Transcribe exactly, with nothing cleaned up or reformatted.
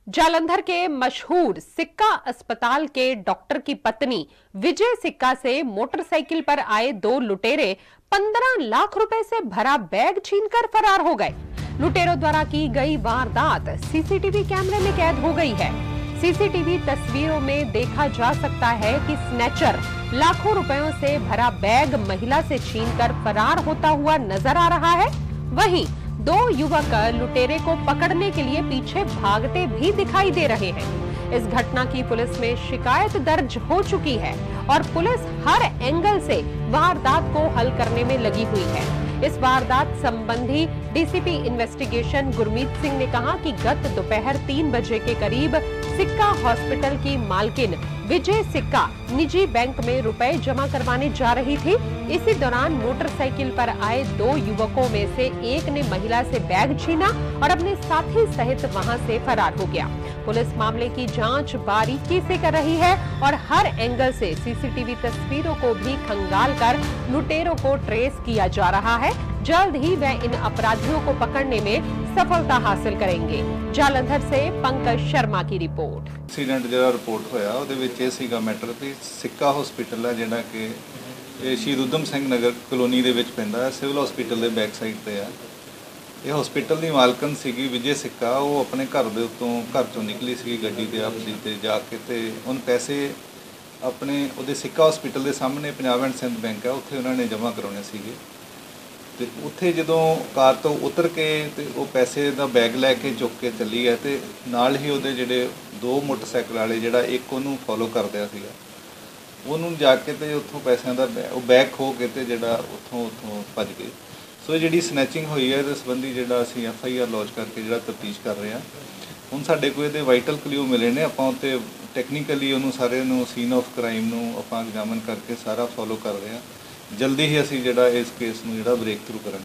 जालंधर के मशहूर सिक्का अस्पताल के डॉक्टर की पत्नी विजय सिक्का से मोटरसाइकिल पर आए दो लुटेरे पंद्रह लाख रुपए से भरा बैग छीनकर फरार हो गए। लुटेरों द्वारा की गई वारदात सीसीटीवी कैमरे में कैद हो गई है। सीसीटीवी तस्वीरों में देखा जा सकता है कि स्नैचर लाखों रुपयों से भरा बैग महिला से छीनकर फरार होता हुआ नजर आ रहा है। वहीं दो युवक लुटेरे को पकड़ने के लिए पीछे भागते भी दिखाई दे रहे हैं। इस घटना की पुलिस में शिकायत दर्ज हो चुकी है और पुलिस हर एंगल से वारदात को हल करने में लगी हुई है। इस वारदात संबंधी डीसीपी इन्वेस्टिगेशन गुरमीत सिंह ने कहा कि गत दोपहर तीन बजे के करीब सिक्का हॉस्पिटल की मालकिन विजय सिक्का निजी बैंक में रुपए जमा करवाने जा रही थी। इसी दौरान मोटरसाइकिल पर आए दो युवकों में से एक ने महिला से बैग छीना और अपने साथी सहित वहां से फरार हो गया। पुलिस मामले की जांच बारीकी से कर रही है और हर एंगल से सीसीटीवी तस्वीरों को भी खंगाल कर लुटेरों को ट्रेस किया जा रहा है। जल्द ही वह इन अपराधियों को पकड़ने में सफलता हासिल करेंगे। जालंधर से पंकज शर्मा की रिपोर्ट। एक्सीडेंट जो रिपोर्ट होया ਉਹਦੇ ਵਿੱਚ ਇਹ ਸੀਗਾ ਮੈਟਰ ਵੀ ਸਿੱਕਾ ਹਸਪੀਟਲ ਹੈ ਜਿਹੜਾ ਕਿ ਇਹ ਸ਼ਹੀਦ ਊਧਮ ਸਿੰਘ ਨਗਰ ਕਲੋਨੀ ਦੇ ਵਿੱਚ ਪੈਂਦਾ ਹੈ। ਸਿਵਲ ਹਸਪੀਟਲ ਦੇ ਬੈਕ ਸਾਈਡ ਤੇ ਆ। ਇਹ ਹਸਪੀਟਲ ਦੀ ਮਾਲਕਨ ਸੀਗੀ ਵਿਜੇ ਸਿੱਕਾ। ਉਹ ਆਪਣੇ ਘਰ ਦੇ ਉੱਤੋਂ ਘਰ ਚੋਂ ਨਿਕਲੀ ਸੀ ਗੱਡੀ ਤੇ ਆਪਦੀ ਤੇ ਜਾ ਕੇ ਤੇ ਉਹਨ ਪੈਸੇ ਆਪਣੇ ਉਹਦੇ ਸਿੱਕਾ ਹਸਪੀਟਲ ਦੇ ਸਾਹਮਣੇ ਪੰਜਾਬ ਐਂਡ ਸਿੰਧ ਬੈਂਕ ਹੈ ਉੱਥੇ ਉਹਨਾਂ ਨੇ ਜਮ੍ਹਾਂ ਕਰਾਉਣੇ ਸੀਗੇ। ਤੇ ਉੱਥੇ ਜਦੋਂ ਕਾਰ ਤੋਂ ਉਤਰ ਕੇ ਤੇ ਉਹ ਪੈਸੇ ਦਾ ਬੈਗ ਲੈ ਕੇ ਚੁੱਕ ਕੇ ਚੱਲੀ ਹੈ ਤੇ ਨਾਲ ਹੀ ਉਹਦੇ ਜਿਹੜੇ ਦੋ ਮੋਟਰਸਾਈਕਲ ਵਾਲੇ ਜਿਹੜਾ ਇੱਕ ਉਹਨੂੰ ਫੋਲੋ ਕਰਦਿਆ ਸੀਗਾ ਉਹਨੂੰ ਜਾ ਕੇ ਤੇ ਉੱਥੋਂ ਪੈਸਿਆਂ ਦਾ ਉਹ ਬੈਗ ਖੋ ਕੇ ਤੇ ਜਿਹੜਾ ਉੱਥੋਂ ਉੱਥੋਂ ਭੱਜ ਗਏ। ਸੋ ਇਹ ਜਿਹੜੀ ਸਨੈਚਿੰਗ ਹੋਈ ਹੈ ਇਸ ਸੰਬੰਧੀ ਜਿਹੜਾ ਅਸੀਂ ਐਫ ਆਈ ਆਰ ਲੌਂਚ ਕਰਕੇ ਜਿਹੜਾ ਤਫਤੀਸ਼ ਕਰ ਰਹੇ ਹਾਂ। ਹੁਣ ਸਾਡੇ ਕੋਲ ਇਹਦੇ ਵਾਈਟਲ ਕਲਿਊ ਮਿਲੇ ਨੇ। ਆਪਾਂ ਉੱਤੇ ਟੈਕਨੀਕਲੀ ਉਹਨੂੰ ਸਾਰੇ ਨੂੰ ਸੀਨ ਆਫ ਕ੍ਰਾਈਮ ਨੂੰ ਆਪਾਂ ਐਗਜ਼ਾਮਨ ਕਰਕੇ ਸਾਰਾ ਫੋਲੋ ਕਰ ਰਹੇ ਹਾਂ। ਜਲਦੀ ਹੀ ਅਸੀਂ ਜਿਹੜਾ ਇਸ ਕੇਸ ਨੂੰ ਜਿਹੜਾ ਬ੍ਰੇਕ ਥਰੂ ਕਰਾਂਗੇ।